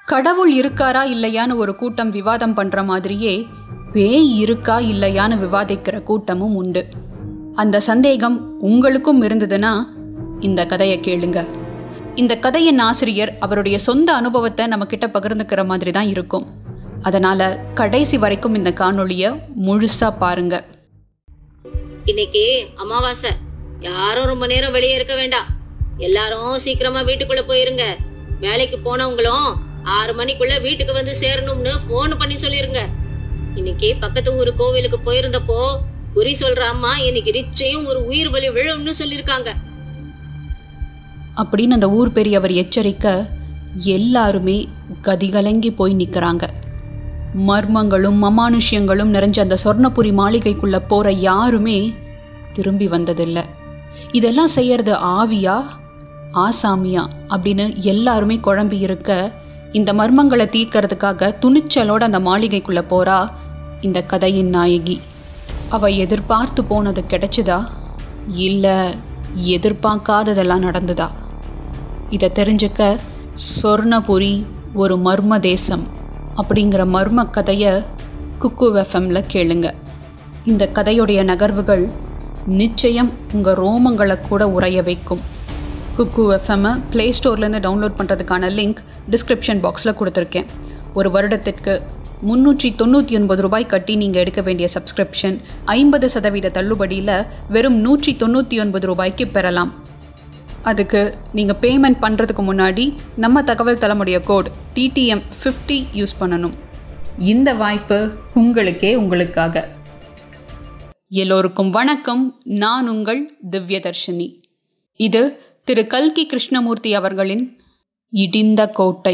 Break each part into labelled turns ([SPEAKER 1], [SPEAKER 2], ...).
[SPEAKER 1] கடவுள் இருக்காரா இல்லையான்னு ஒரு கூட்டம் விவாதம் பண்ணுற மாதிரியே பேய் இருக்கா இல்லையான்னு விவாதிக்கிற கூட்டமும் உண்டு. அந்த சந்தேகம் உங்களுக்கும் இருந்ததுன்னா இந்த கதையை கேளுங்க. இந்த கதையின் ஆசிரியர் அவருடைய சொந்த அனுபவத்தை நம்மக்கிட்ட பகிர்ந்துக்கிற மாதிரி தான் இருக்கும். அதனால் கடைசி வரைக்கும் இந்த காணொளியை முழுசாக பாருங்க.
[SPEAKER 2] இன்னைக்கு அமாவாசை, யாரும் ரொம்ப நேரம் வெளியே இருக்க வேண்டாம். எல்லாரும் சீக்கிரமா வீட்டுக்குள்ள போயிருங்க. வேலைக்கு போனவங்களும் 6 மணிக்குள்ள வீட்டுக்கு வந்து சேரணும்னு போன் பண்ணி சொல்லிருங்க. இன்னைக்கு பக்கத்து ஊரு கோவிலுக்கு போயிருந்தப்போ குறி சொல்ற அம்மா இன்னைக்கு நிச்சயம் ஒரு உயிர் பலி விழும்னு சொல்லிருக்காங்க
[SPEAKER 1] அப்படின்னு அந்த ஊர் பெரியவர் எச்சரிக்க எல்லாருமே கதிகலங்கி போய் நிற்கிறாங்க. மர்மங்களும் அமானுஷ்யங்களும் நிறைஞ்ச அந்த சொர்ணபுரி மாளிகைக்குள்ள போற யாருமே திரும்பி வந்ததில்லை. இதெல்லாம் செய்யறது ஆவியா ஆசாமியா அப்படின்னு எல்லாருமே குழம்பி இருக்க, இந்த மர்மங்களை தீர்க்கறதுக்காக துணிச்சலோட அந்த மாளிகைக்குள்ள போறா இந்த கதையின் நாயகி. அவ எதிர்பார்த்து போனது கிடைச்சதா இல்லை எதிர்பார்க்காததெல்லாம் நடந்ததா? இதை தெரிஞ்சுக்க சொர்ணபுரி ஒரு மர்ம தேசம் அப்படிங்கிற மர்ம கதையை குக்கு எஃப்எம்ல கேளுங்க. இந்த கதையுடைய நகர்வுகள் நிச்சயம் உங்கள் ரோமங்களை கூட உறைய வைக்கும். குக்கு எஃப்எம்மை ப்ளே ஸ்டோர்லேருந்து டவுன்லோட் பண்ணுறதுக்கான லிங்க் டிஸ்கிரிப்ஷன் பாக்ஸில் கொடுத்துருக்கேன். ஒரு வருடத்திற்கு 399 ரூபாய் கட்டி நீங்கள் எடுக்க வேண்டிய சப்ஸ்கிரிப்ஷன் 50% தள்ளுபடியில் வெறும் 199 ரூபாய்க்கு பெறலாம். அதுக்கு நீங்கள் பேமெண்ட் பண்ணுறதுக்கு முன்னாடி நம்ம தகவல் தளமுடைய கோட் TTM50 யூஸ் பண்ணணும். இந்த வாய்ப்பு உங்களுக்காக. எல்லோருக்கும் வணக்கம். நான் உங்கள் திவ்யதர்ஷினி. இது திரு கல்கி கிருஷ்ணமூர்த்தி அவர்களின் இடிந்த கோட்டை.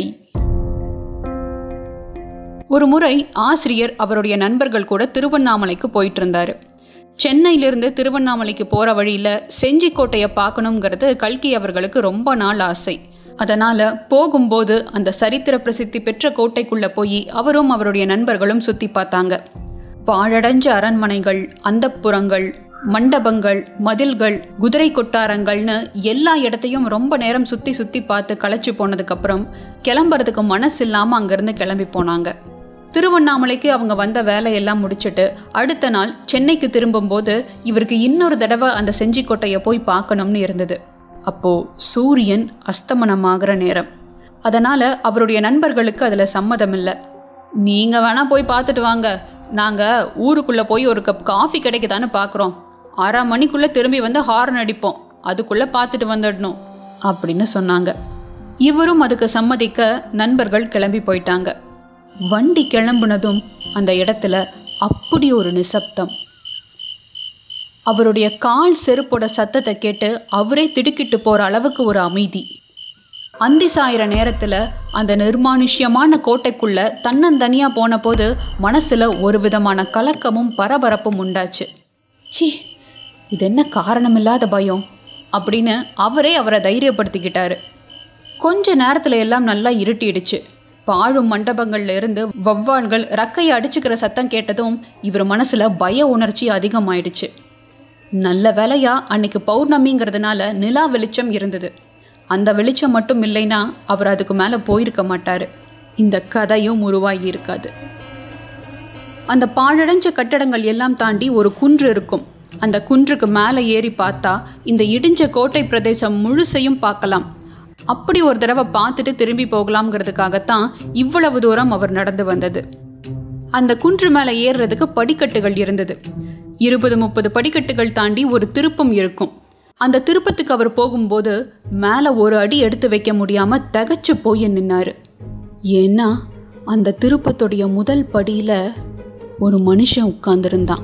[SPEAKER 1] ஒரு முறை ஆசிரியர் அவருடைய நண்பர்கள் கூட திருவண்ணாமலைக்கு போயிட்டு இருந்தாரு. சென்னையிலிருந்து திருவண்ணாமலைக்கு போகிற வழியில் செஞ்சிக்கோட்டையை பார்க்கணுங்கிறது கல்கி அவர்களுக்கு ரொம்ப நாள் ஆசை. அதனால் போகும்போது அந்த சரித்திர பிரசித்தி பெற்ற கோட்டைக்குள்ளே போய் அவரும் அவருடைய நண்பர்களும் சுற்றி பார்த்தாங்க. பாழடைஞ்ச அரண்மனைகள், அந்தப்புறங்கள், மண்டபங்கள், மதில்கள், குதிரை கொட்டாரங்கள்னு எல்லா இடத்தையும் ரொம்ப நேரம் சுற்றி பார்த்து களைச்சி போனதுக்கப்புறம் கிளம்புறதுக்கு மனசு இல்லாமல் அங்கேருந்து கிளம்பி போனாங்க. திருவண்ணாமலைக்கு அவங்க வந்த வேலையெல்லாம் முடிச்சுட்டு அடுத்த நாள் சென்னைக்கு திரும்பும்போது இவருக்கு இன்னொரு தடவை அந்த செஞ்சிக்கோட்டையை போய் பார்க்கணும்னு இருந்தது. அப்போது சூரியன் அஸ்தமனமாகிற நேரம். அதனால் அவருடைய நண்பர்களுக்கு அதில் சம்மதம் இல்லை. நீங்கள் வேணால் போய் பார்த்துட்டு வாங்க, நாங்கள் ஊருக்குள்ளே போய் ஒரு கப் காஃபி கிடைக்குதான்னு பார்க்குறோம். 1/2 மணிக்குள்ளே திரும்பி வந்து ஹார்ன் அடிப்போம், அதுக்குள்ளே பார்த்துட்டு வந்துடணும் அப்படின்னு சொன்னாங்க. இவரும் அதுக்கு சம்மதிக்க நண்பர்கள் கிளம்பி போயிட்டாங்க. வண்டி கிளம்புனதும் அந்த இடத்துல அப்படி ஒரு நிசப்தம். அவருடைய கால் செருப்போட சத்தத்தை கேட்டு அவரே திடுக்கிட்டு போகிற அளவுக்கு ஒரு அமைதி. அந்தி சாயிற நேரத்தில் அந்த நிர்மானுஷ்யமான கோட்டைக்குள்ளே தன்னந்தனியாக போன போது மனசில் ஒரு விதமான கலக்கமும் பரபரப்பும் உண்டாச்சு. சி, இது என்ன காரணமில்லாத பயம் அப்படின்னு அவரை தைரியப்படுத்திக்கிட்டாரு. கொஞ்ச நேரத்தில் எல்லாம் நல்லா இருட்டிடுச்சு. பாழும் மண்டபங்கள்ல இருந்து வௌவால்கள் ரக்கையை அடிச்சுக்கிற சத்தம் கேட்டதும் இவர் மனசில் பய உணர்ச்சி அதிகமாயிடுச்சு. நல்ல வேலையா அன்னைக்கு பௌர்ணமிங்கிறதுனால நிலா வெளிச்சம் இருந்தது. அந்த வெளிச்சம் மட்டும் இல்லைன்னா அவர் அதுக்கு மேலே போயிருக்க மாட்டார். இந்த கதையும் உருவாகி இருக்காது. அந்த பாழடைஞ்ச கட்டடங்கள் எல்லாம் தாண்டி ஒரு குன்று இருக்கும். அந்த குன்றுக்கு மேலே ஏறி பார்த்தா இந்த இடிஞ்ச கோட்டை பிரதேசம் முழுசையும் பார்க்கலாம். அப்படி ஒரு தடவை பார்த்துட்டு திரும்பி போகலாம்ங்கிறதுக்காகத்தான் இவ்வளவு தூரம் அவர் நடந்து வந்தது. அந்த குன்று மேலே ஏறுறதுக்கு படிக்கட்டுகள் இருந்தது. 20-30 படிக்கட்டுகள் தாண்டி ஒரு திருப்பம் இருக்கும். அந்த திருப்பத்துக்கு அவர் போகும்போது மேலே ஒரு அடி எடுத்து வைக்க முடியாமல் திகைச்சு போய் நின்னாரு. ஏன்னா அந்த திருப்பத்துடைய முதல் படியில் ஒரு மனுஷன் உட்கார்ந்துருந்தான்.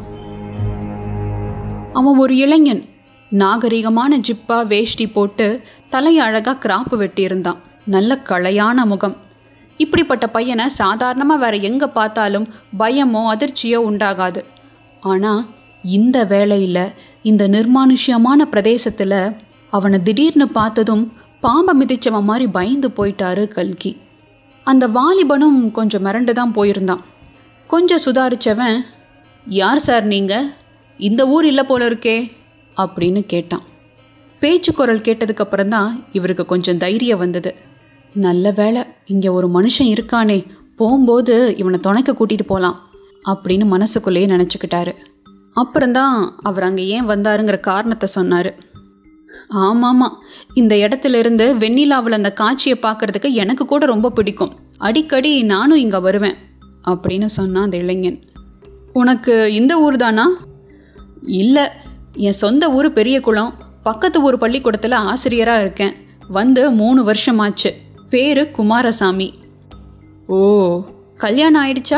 [SPEAKER 1] அவன் ஒரு இளைஞன். நாகரிகமான ஜிப்பா வேஷ்டி போட்டு தலையை அழகாக கிராப்பு வெட்டியிருந்தான். நல்ல களையான முகம். இப்படிப்பட்ட பையனை சாதாரணமாக வேற எங்கே பார்த்தாலும் பயமோ அதிர்ச்சியோ உண்டாகாது. ஆனால் இந்த வேளையில் இந்த நிர்மானுஷ்யமான பிரதேசத்தில் அவனை திடீர்னு பார்த்ததும் பாம்பை மிதிச்சவன் மாதிரி பயந்து போயிட்டாரு கல்கி. அந்த வாலிபனும் கொஞ்சம் மிரண்டு தான் போயிருந்தான். கொஞ்சம் சுதாரிச்சவன், யார் சார் நீங்கள்? இந்த ஊர் இல்லை போல இருக்கே அப்படின்னு கேட்டான். பேச்சு குரல் கேட்டதுக்கப்புறம் தான் இவருக்கு கொஞ்சம் தைரியம் வந்தது. நல்ல வேளை இங்கே ஒரு மனுஷன் இருக்கானே, போகும்போது இவனை துணைக்க கூட்டிகிட்டு போகலாம் அப்படின்னு மனசுக்குள்ளேயே நினச்சிக்கிட்டாரு. அப்புறம்தான் அவர் அங்கே ஏன் வந்தாருங்கிற காரணத்தை சொன்னார். ஆமாம், இந்த இடத்துல இருந்து வெண்ணிலாவில் அந்த காட்சியை பார்க்குறதுக்கு எனக்கு கூட ரொம்ப பிடிக்கும். அடிக்கடி நானும் இங்கே வருவேன் அப்படின்னு சொன்னான் அந்த இளைஞன். உனக்கு இந்த ஊர் தானா? இல்லை, என் சொந்த ஊர் பெரியகுளம். பக்கத்து ஊர் பள்ளிக்கூடத்தில் ஆசிரியராக இருக்கேன். வந்து 3 வருஷமாச்சு. பேர் குமாரசாமி. ஓ, கல்யாணம் ஆயிடுச்சா?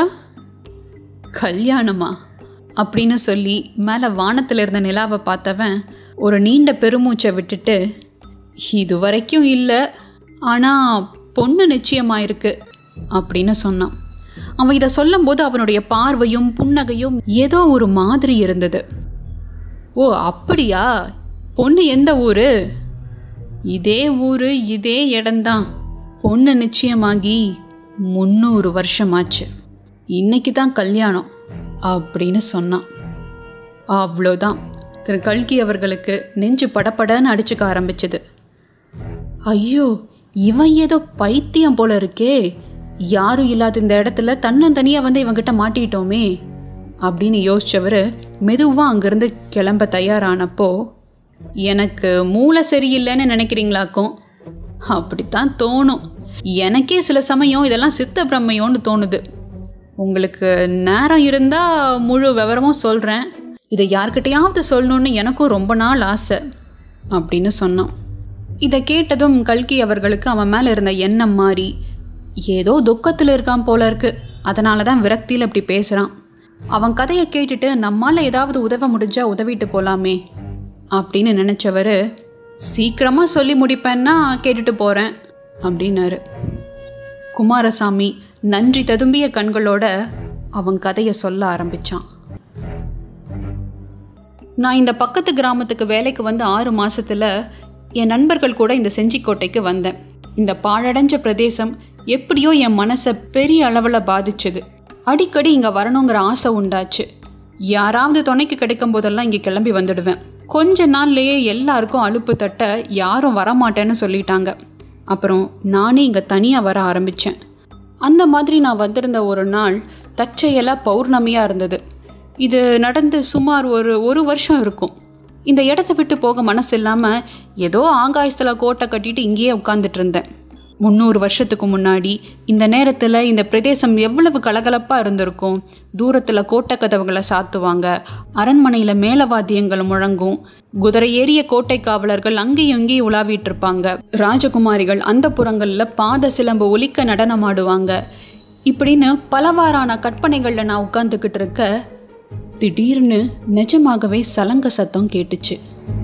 [SPEAKER 1] கல்யாணமா அப்படின்னு சொல்லி மேலே வானத்தில் இருந்த நிலாவை பார்த்தவன் ஒரு நீண்ட பெருமூச்சை விட்டுட்டு, இது வரைக்கும் இல்லை, ஆனால் பொண்ணு நிச்சயமாயிருக்கு அப்படின்னு சொன்னான். அவன் இதை சொல்லும்போது அவனுடைய பார்வையும் புன்னகையும் ஏதோ ஒரு மாதிரி இருந்தது. ஓ அப்படியா? பொண்ணு எந்த ஊர்? இதே ஊர், இதே இடம்தான். பொண்ணு நிச்சயமாகி 300 வருஷமாச்சு. இன்னைக்கு தான் கல்யாணம் அப்படின்னு சொன்னான். அவ்வளோதான். திரு கல்கி அவர்களுக்கு நெஞ்சு படப்படன்னு அடிச்சுக்க ஆரம்பிச்சது. ஐயோ, இவன் ஏதோ பைத்தியம் போல இருக்கே, யாரும் இல்லாத இந்த இடத்துல தன்னந்தனியாக வந்து இவங்கிட்ட மாட்டிட்டோமே அப்படின்னு யோசிச்சவர் மெதுவாக அங்கேருந்து கிளம்ப தயாரானப்போ, எனக்கு மூளை சரியில்லைன்னு நினைக்கிறீங்களாக்கும்? அப்படித்தான் தோணும். எனக்கே சில சமயம் இதெல்லாம் சித்த பிரம்மையோன்னு தோணுது. உங்களுக்கு நேரம் இருந்தால் முழு விவரமும் சொல்கிறேன். இதை யார்கிட்டையாவது சொல்லணுன்னு எனக்கும் ரொம்ப நாள் ஆசை அப்படின்னு சொன்னான். இதை கேட்டதும் கல்கி அவர்களுக்கு அவன் மேலே இருந்த எண்ணம் மாறி, ஏதோ துக்கத்தில் இருக்கான் போல இருக்கு, அதனால தான் விரக்தியில் அப்படி பேசுகிறான். அவன் கதையை கேட்டுட்டு நம்மால் ஏதாவது உதவ முடிஞ்சா உதவிட்டு போகலாமே அப்படின்னு நினச்சவர், சீக்கிரமாக சொல்லி முடிப்பேன்னா கேட்டுட்டு போகிறேன் அப்படின்னாரு. குமாரசாமி நன்றி ததும்பிய கண்களோட அவன் கதையை சொல்ல ஆரம்பித்தான். நான் இந்த பக்கத்து கிராமத்துக்கு வேலைக்கு வந்து 6 மாதத்தில் என் நண்பர்கள் கூட இந்த செஞ்சிக்கோட்டைக்கு வந்தேன். இந்த பாழடைஞ்ச பிரதேசம் எப்படியோ என் மனசை பெரிய அளவில் பாதிச்சுது. அடிக்கடி இங்கே வரணுங்கிற ஆசை உண்டாச்சு. யாராவது துணைக்கு கிடைக்கும் போதெல்லாம் இங்கே கிளம்பி வந்துடுவேன். கொஞ்ச நாள்லேயே எல்லாருக்கும் அலுப்பு தட்ட யாரும் வரமாட்டேன்னு சொல்லிட்டாங்க. அப்புறம் நானே இங்கே தனியாக வர ஆரம்பித்தேன். அந்த மாதிரி நான் வந்திருந்த ஒரு நாள் தற்செயலாக பௌர்ணமியாக இருந்தது. இது நடந்து சுமார் ஒரு வருஷம் இருக்கும். இந்த இடத்த விட்டு போக மனசு இல்லாமல் ஏதோ ஆகாயத்தில் கோட்டை கட்டிட்டு இங்கேயே உட்காந்துட்டு இருந்தேன். 300 வருஷத்துக்கு முன்னாடி இந்த நேரத்தில் இந்த பிரதேசம் எவ்வளவு கலகலப்பாக இருந்திருக்கும். தூரத்தில் கோட்டை கதவுகளை சாத்துவாங்க, அரண்மனையில் மேலவாத்தியங்கள் முழங்கும், குதிரை ஏறிய கோட்டை காவலர்கள் அங்கேயும் இங்கேயும் உலாவிட்டு இருப்பாங்க, ராஜகுமாரிகள் அந்த புறங்களில் பாத சிலம்பு ஒலிக்க நடனமாடுவாங்க. இப்படின்னு பலவாறான கற்பனைகளில் நான் உட்காந்துக்கிட்டு இருக்க, திடீர்னு நிஜமாகவே சலங்க சத்தம் கேட்டுச்சு.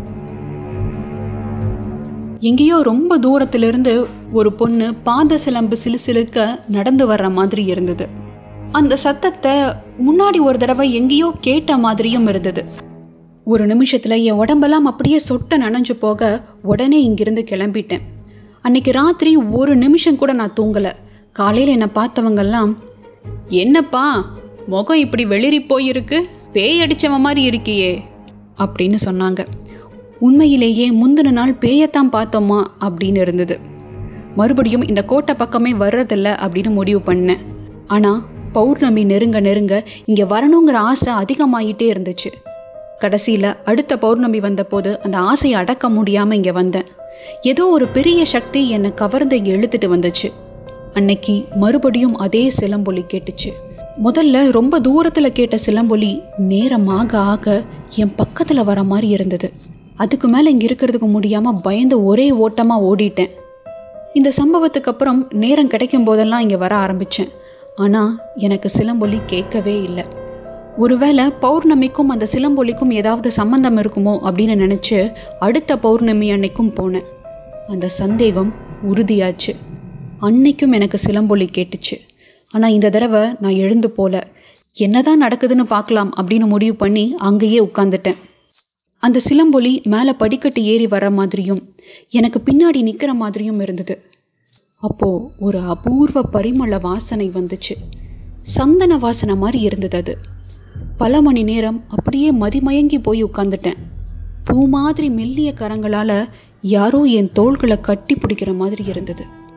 [SPEAKER 1] எங்கேயோ ரொம்ப தூரத்திலிருந்து ஒரு பொண்ணு பாத சிலம்பு சிலுசிலுக்க நடந்து வர்ற மாதிரி இருந்தது. அந்த சத்தத்தை முன்னாடி ஒரு தடவை எங்கேயோ கேட்ட மாதிரியும் இருந்தது. ஒரு நிமிஷத்தில் என் உடம்பெல்லாம் அப்படியே சொட்ட நனைஞ்சு போக உடனே இங்கிருந்து கிளம்பிட்டேன். அன்னைக்கு ராத்திரி ஒரு நிமிஷம் கூட நான் தூங்கலை. காலையில் என்னை பார்த்தவங்கெல்லாம், என்னப்பா முகம் இப்படி வெளிரி போயிருக்கு, பேய் அடித்தவன் மாதிரி இருக்கியே அப்படின்னு சொன்னாங்க. உண்மையிலேயே முந்தின நாள் பேயத்தான் பார்த்தோமா அப்படின்னு இருந்தது. மறுபடியும் இந்த கோட்டை பக்கமே வர்றதில்ல அப்படின்னு முடிவு பண்ணேன். ஆனால் பௌர்ணமி நெருங்க நெருங்க இங்கே வரணுங்கிற ஆசை அதிகமாகிட்டே இருந்துச்சு. கடைசியில் அடுத்த பௌர்ணமி வந்தபோது அந்த ஆசையை அடக்க முடியாமல் இங்கே வந்தேன். ஏதோ ஒரு பெரிய சக்தி என்னை கவர்ந்து இங்கே இழுத்துட்டு வந்துச்சு. அன்னைக்கு மறுபடியும் அதே சிலம்பொலி கேட்டுச்சு. முதல்ல ரொம்ப தூரத்தில் கேட்ட சிலம்பொலி நேரமாக ஆக என் பக்கத்தில் வர மாதிரி இருந்தது. அதுக்கு மேலே இங்கே இருக்கிறதுக்கு முடியாமல் பயந்து ஒரே ஓட்டமாக ஓடிட்டேன். இந்த சம்பவத்துக்கு அப்புறம் நேரம் கிடைக்கும் போதெல்லாம் இங்கே வர ஆரம்பித்தேன். ஆனால் எனக்கு சிலம்பொலி கேட்கவே இல்லை. ஒருவேளை பௌர்ணமிக்கும் அந்த சிலம்பொலிக்கும் ஏதாவது சம்பந்தம் இருக்குமோ அப்படின்னு நினச்சி அடுத்த பௌர்ணமி அன்னைக்கும் போனேன். அந்த சந்தேகம் உறுதியாச்சு. அன்னைக்கும் எனக்கு சிலம்பொலி கேட்டுச்சு. ஆனால் இந்த தடவை நான் எழுந்து போல, என்னதான் நடக்குதுன்னு பார்க்கலாம் அப்படின்னு முடிவு பண்ணி அங்கேயே உட்காந்துட்டேன். அந்த சிலம்பொலி மேலே படிக்கட்டு ஏறி வர மாதிரியும் எனக்கு பின்னாடி நிற்கிற மாதிரியும் இருந்தது. அப்போது ஒரு அபூர்வ பரிமள வாசனை வந்துச்சு. சந்தன வாசனை மாதிரி இருந்தது அது. பல மணி நேரம் அப்படியே மதிமயங்கி போய் உட்காந்துட்டேன். பூ மாதிரி மெல்லிய கரங்களால் யாரோ என் தோள்களை கட்டி பிடிக்கிற மாதிரி இருந்தது.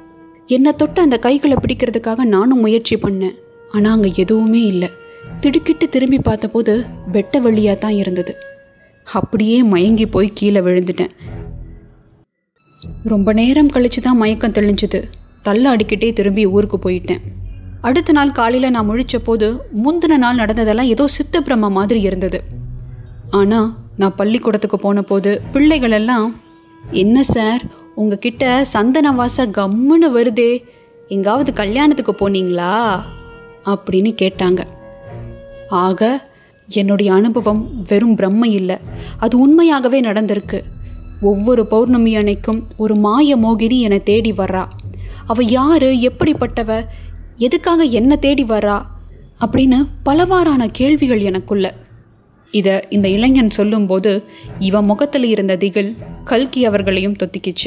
[SPEAKER 1] என்னை தொட்டு அந்த கைகளை பிடிக்கிறதுக்காக நானும் முயற்சி பண்ணேன். ஆனால் அங்கே எதுவுமே இல்லை. திடுக்கிட்டு திரும்பி பார்த்தபோது வெட்ட வெளியாக தான் இருந்தது. அப்படியே மயங்கி போய் கீழே விழுந்துட்டேன். ரொம்ப நேரம் கழித்து தான் மயக்கம் தெளிஞ்சுது. தள்ள அடிக்கிட்டே திரும்பி ஊருக்கு போயிட்டேன். அடுத்த நாள் காலையில் நான் முழிச்ச போது முந்தின நாள் நடந்ததெல்லாம் ஏதோ சித்த பிரம்ம மாதிரி இருந்தது. ஆனால் நான் பள்ளிக்கூடத்துக்கு போன போது பிள்ளைகள் எல்லாம், என்ன சார் உங்ககிட்ட சந்தன வாசம் கம்முன்னு வருதே, எங்காவது கல்யாணத்துக்கு போனீங்களா அப்படின்னு கேட்டாங்க. ஆக என்னுடைய அனுபவம் வெறும் பிரம்மை இல்லை, அது உண்மையாகவே நடந்திருக்கு. ஒவ்வொரு பௌர்ணமி அன்னைக்கும் ஒரு மாய மோகினி என்னை தேடி வர்றா. அவள் யார், எப்படிப்பட்டவ, எதுக்காக என்ன தேடி வர்றா அப்படின்னு பலவாறான கேள்விகள் எனக்குள்ள. இதை இந்த இளைஞன் சொல்லும்போது இவன் முகத்தில் இருந்த திகில் கல்கி அவர்களையும் தொத்திக்கிச்சு.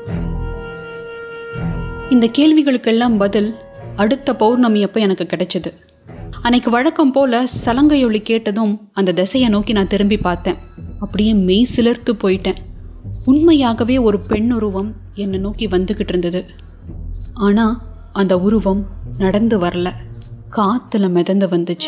[SPEAKER 1] இந்த கேள்விகளுக்கெல்லாம் பதில் அடுத்த பௌர்ணமி அப்போ எனக்கு கிடைச்சது. அன்னைக்கு வழக்கம் போல் சலங்கையொலி கேட்டதும் அந்த திசையை நோக்கி நான் திரும்பி பார்த்தேன். அப்படியே மெய் சிலிர்த்து போயிட்டேன். உண்மையாகவே ஒரு பெண் உருவம் என்னை நோக்கி வந்துக்கிட்டு இருந்தது. ஆனால் அந்த உருவம் நடந்து வரல, காற்றுல மிதந்து வந்துச்சு.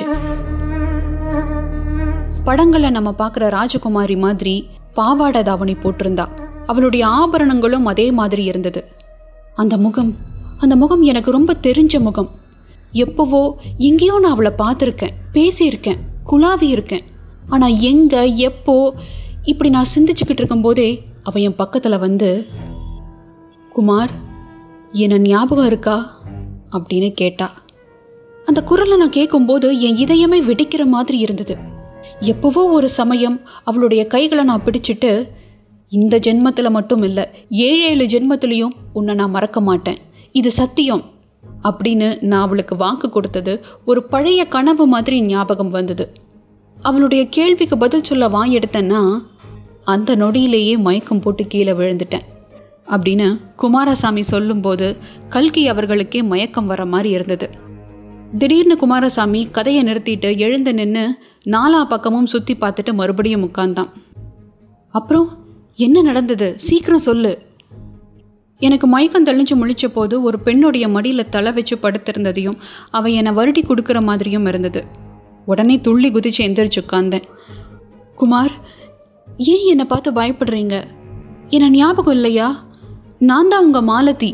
[SPEAKER 1] படங்களை நம்ம பார்க்குற ராஜகுமாரி மாதிரி பாவாடை தாவணி போட்டிருந்தா. அவளுடைய ஆபரணங்களும் அதே மாதிரி இருந்தது. அந்த முகம் எனக்கு ரொம்ப தெரிஞ்ச முகம். எப்போவோ எங்கேயோ நான் அவளை பார்த்துருக்கேன், பேசியிருக்கேன், குலாவி இருக்கேன். ஆனால் எங்கே, எப்போ, இப்படி நான் சிந்திச்சுக்கிட்டு இருக்கும்போதே அவள் என் பக்கத்தில் வந்து, குமார் என்ன ஞாபகம் இருக்கா அப்படின்னு கேட்டா. அந்த குரலை நான் கேட்கும்போது என் இதயமே வெடிக்கிற மாதிரி இருந்தது. எப்போவோ ஒரு சமயம் அவளுடைய கைகளை நான் பிடிச்சிட்டு, இந்த ஜென்மத்தில் மட்டும் இல்லை 7 ஜென்மத்திலையும் உன்னை நான் மறக்க மாட்டேன், இது சத்தியம் அப்படின்னு நான் அவளுக்கு வாக்கு கொடுத்தது ஒரு பழைய கனவு மாதிரி ஞாபகம் வந்தது. அவளுடைய கேள்விக்கு பதில் சொல்ல எடுத்தேன்னா அந்த நொடியிலேயே மயக்கம் போட்டு கீழே விழுந்துட்டேன் அப்படின்னு குமாரசாமி சொல்லும்போது கல்கி அவர்களுக்கே மயக்கம் வர மாதிரி இருந்தது. திடீர்னு குமாரசாமி கதையை நிறுத்திட்டு எழுந்து நின்று 4 பக்கமும் சுற்றி பார்த்துட்டு மறுபடியும் உட்கார்ந்தான். அப்புறம் என்ன நடந்தது, சீக்கிரம் சொல்லு. எனக்கு மயக்கம் தெளிஞ்சு முழிச்ச போது ஒரு பெண்ணுடைய மடியில் தலை வச்சு படுத்திருந்ததையும் அவள் என்னை வருடி கொடுக்குற மாதிரியும் இருந்தது. உடனே துள்ளி குதிச்சு எந்திரிச்சு உட்கார்ந்தேன். குமார், ஏன் என்னை பார்த்து பயப்படுறீங்க? என்ன ஞாபகம் இல்லையா? நான் தான் உங்கள் மாலதி.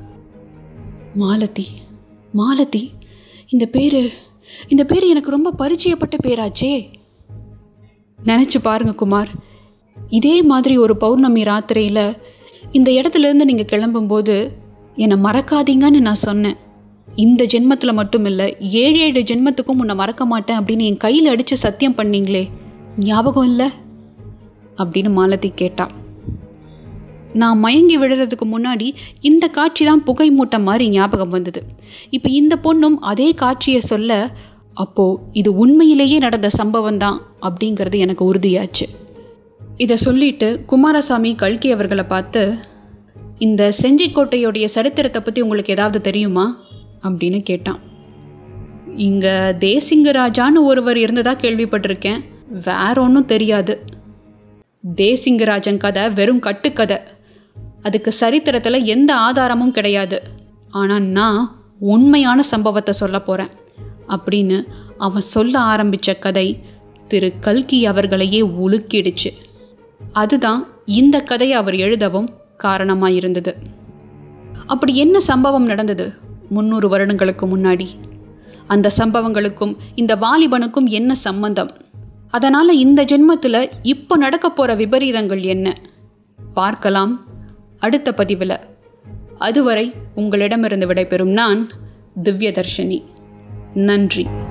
[SPEAKER 1] மாலதி மாலதி, இந்த பேர் எனக்கு ரொம்ப பரிச்சயப்பட்ட பேராச்சே. நினச்சி பாருங்க குமார், இதே மாதிரி ஒரு பௌர்ணமி ராத்திரியில் இந்த இடத்துலேருந்து நீங்கள் கிளம்பும்போது என்னை மறக்காதீங்கன்னு நான் சொன்னேன். இந்த ஜென்மத்தில் மட்டும் இல்லை 7 ஜென்மத்துக்கும் உன்னை மறக்க மாட்டேன் அப்படின்னு என் கையில் அடித்து சத்தியம் பண்ணீங்களே, ஞாபகம் இல்லை அப்படின்னு மாலதி கேட்டா. நான் மயங்கி விடுறதுக்கு முன்னாடி இந்த காட்சி தான் புகை மூட்டை மாதிரி ஞாபகம் வந்தது. இப்போ இந்த பொண்ணும் அதே காட்சியை சொல்ல, அப்போது இது உண்மையிலேயே நடந்த சம்பவம் தான் அப்படிங்கிறது எனக்கு உறுதியாச்சு. இதை சொல்லிட்டு குமாரசாமி கல்கி அவர்களை பார்த்து, இந்த செஞ்சிக்கோட்டையோடைய சரித்திரத்தை பற்றி உங்களுக்கு ஏதாவது தெரியுமா அப்படின்னு கேட்டான். இங்கே தேசிங்கராஜான்னு ஒருவர் இருந்ததாக கேள்விப்பட்டிருக்கேன், வேற ஒன்றும் தெரியாது. தேசிங்கராஜன் கதை வெறும் கட்டுக்கதை, அதுக்கு சரித்திரத்தில் எந்த ஆதாரமும் கிடையாது. ஆனால் நான் உண்மையான சம்பவத்தை சொல்ல போகிறேன் அப்படின்னு அவன் சொல்ல ஆரம்பித்த கதை திரு கல்கி அவர்களையே உலுக்கிடுச்சு. அதுதான் இந்த கதையை அவர் எழுதவும் காரணமாக இருந்தது. அப்படி என்ன சம்பவம் நடந்தது 300 வருடங்களுக்கு முன்னாடி? அந்த சம்பவங்களுக்கும் இந்த வாலிபனுக்கும் என்ன சம்பந்தம்? அதனால் இந்த ஜென்மத்தில் இப்போ நடக்க போகிற விபரீதங்கள் என்ன? பார்க்கலாம் அடுத்த பதிவில். அதுவரை உங்களிடமிருந்து விடைபெறும் நான் திவ்யதர்ஷினி. நன்றி.